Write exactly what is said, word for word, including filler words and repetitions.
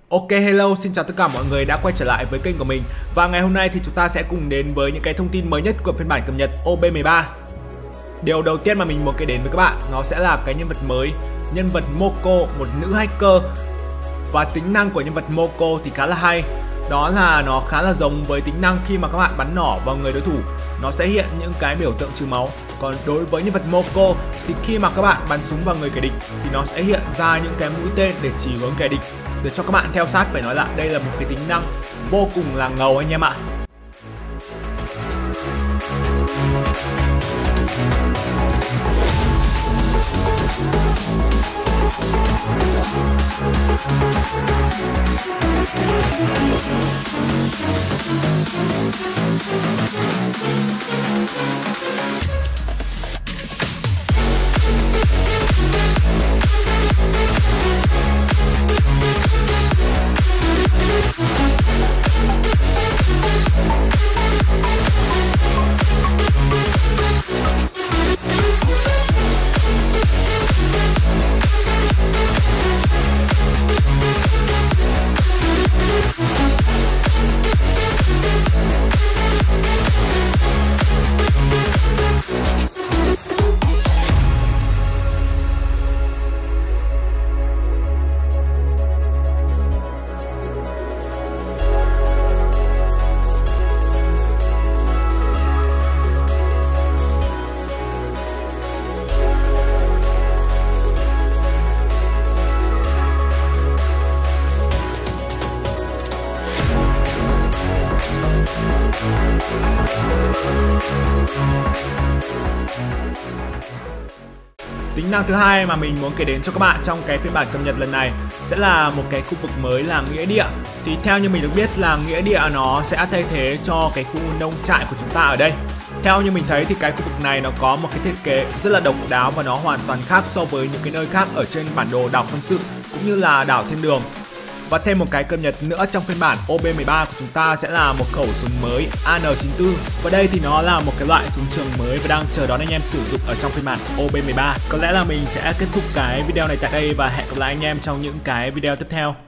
Ok, hello, xin chào tất cả mọi người đã quay trở lại với kênh của mình. Và ngày hôm nay thì chúng ta sẽ cùng đến với những cái thông tin mới nhất của phiên bản cập nhật O B mười ba. Điều đầu tiên mà mình muốn kể đến với các bạn nó sẽ là cái nhân vật mới, nhân vật Moko, một nữ hacker. Và tính năng của nhân vật Moko thì khá là hay. Đó là nó khá là giống với tính năng khi mà các bạn bắn nỏ vào người đối thủ, nó sẽ hiện những cái biểu tượng trừ máu. Còn đối với nhân vật Moko thì khi mà các bạn bắn súng vào người kẻ địch thì nó sẽ hiện ra những cái mũi tên để chỉ hướng kẻ địch, để cho các bạn theo sát. Phải nói là đây là một cái tính năng vô cùng là ngầu anh em ạ. Tính năng thứ hai mà mình muốn kể đến cho các bạn trong cái phiên bản cập nhật lần này sẽ là một cái khu vực mới là nghĩa địa. Thì theo như mình được biết là nghĩa địa nó sẽ thay thế cho cái khu nông trại của chúng ta ở đây. Theo như mình thấy thì cái khu vực này nó có một cái thiết kế rất là độc đáo và nó hoàn toàn khác so với những cái nơi khác ở trên bản đồ đảo quân sự cũng như là đảo Thiên Đường. Và thêm một cái cập nhật nữa trong phiên bản O B mười ba của chúng ta sẽ là một khẩu súng mới A N chín tư. Và đây thì nó là một cái loại súng trường mới và đang chờ đón anh em sử dụng ở trong phiên bản O B mười ba. Có lẽ là mình sẽ kết thúc cái video này tại đây và hẹn gặp lại anh em trong những cái video tiếp theo.